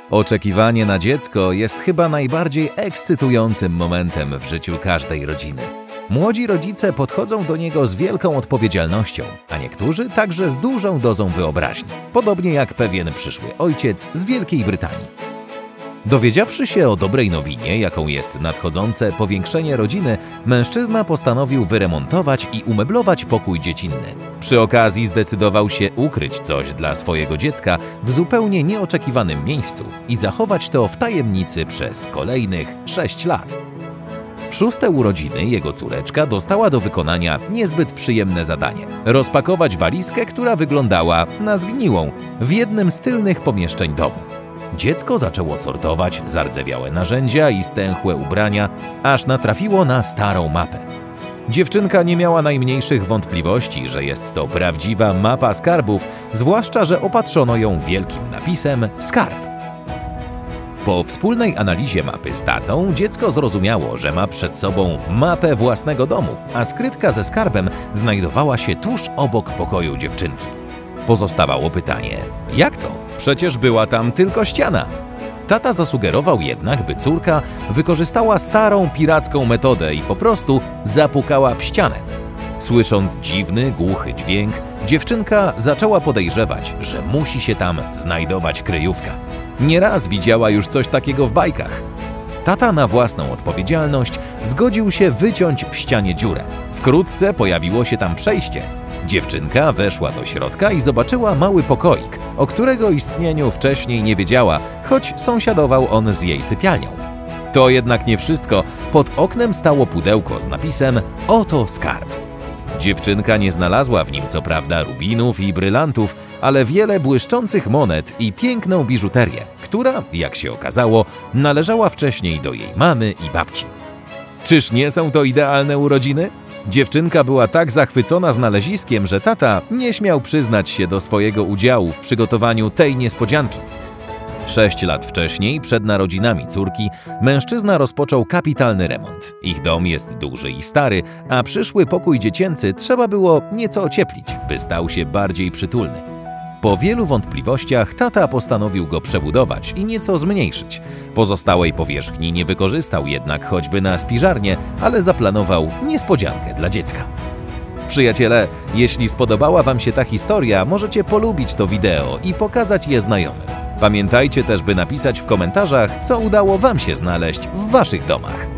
Oczekiwanie na dziecko jest chyba najbardziej ekscytującym momentem w życiu każdej rodziny. Młodzi rodzice podchodzą do niego z wielką odpowiedzialnością, a niektórzy także z dużą dozą wyobraźni, podobnie jak pewien przyszły ojciec z Wielkiej Brytanii. Dowiedziawszy się o dobrej nowinie, jaką jest nadchodzące powiększenie rodziny, mężczyzna postanowił wyremontować i umeblować pokój dziecinny. Przy okazji zdecydował się ukryć coś dla swojego dziecka w zupełnie nieoczekiwanym miejscu i zachować to w tajemnicy przez kolejnych 6 lat. W 6. urodziny jego córeczka dostała do wykonania niezbyt przyjemne zadanie – rozpakować walizkę, która wyglądała na zgniłą, w jednym z tylnych pomieszczeń domu. Dziecko zaczęło sortować zardzewiałe narzędzia i stęchłe ubrania, aż natrafiło na starą mapę. Dziewczynka nie miała najmniejszych wątpliwości, że jest to prawdziwa mapa skarbów, zwłaszcza że opatrzono ją wielkim napisem „Skarb”. Po wspólnej analizie mapy z tatą dziecko zrozumiało, że ma przed sobą mapę własnego domu, a skrytka ze skarbem znajdowała się tuż obok pokoju dziewczynki. Pozostawało pytanie, jak to? Przecież była tam tylko ściana. Tata zasugerował jednak, by córka wykorzystała starą piracką metodę i po prostu zapukała w ścianę. Słysząc dziwny, głuchy dźwięk, dziewczynka zaczęła podejrzewać, że musi się tam znajdować kryjówka. Nieraz widziała już coś takiego w bajkach. Tata na własną odpowiedzialność zgodził się wyciąć w ścianie dziurę. Wkrótce pojawiło się tam przejście. Dziewczynka weszła do środka i zobaczyła mały pokoik, o którego istnieniu wcześniej nie wiedziała, choć sąsiadował on z jej sypialnią. To jednak nie wszystko. Pod oknem stało pudełko z napisem „Oto skarb”. Dziewczynka nie znalazła w nim co prawda rubinów i brylantów, ale wiele błyszczących monet i piękną biżuterię, która, jak się okazało, należała wcześniej do jej mamy i babci. Czyż nie są to idealne urodziny? Dziewczynka była tak zachwycona znaleziskiem, że tata nie śmiał przyznać się do swojego udziału w przygotowaniu tej niespodzianki. 6 lat wcześniej, przed narodzinami córki, mężczyzna rozpoczął kapitalny remont. Ich dom jest duży i stary, a przyszły pokój dziecięcy trzeba było nieco ocieplić, by stał się bardziej przytulny. Po wielu wątpliwościach tata postanowił go przebudować i nieco zmniejszyć. Pozostałej powierzchni nie wykorzystał jednak choćby na spiżarnię, ale zaplanował niespodziankę dla dziecka. Przyjaciele, jeśli spodobała Wam się ta historia, możecie polubić to wideo i pokazać je znajomym. Pamiętajcie też, by napisać w komentarzach, co udało Wam się znaleźć w Waszych domach.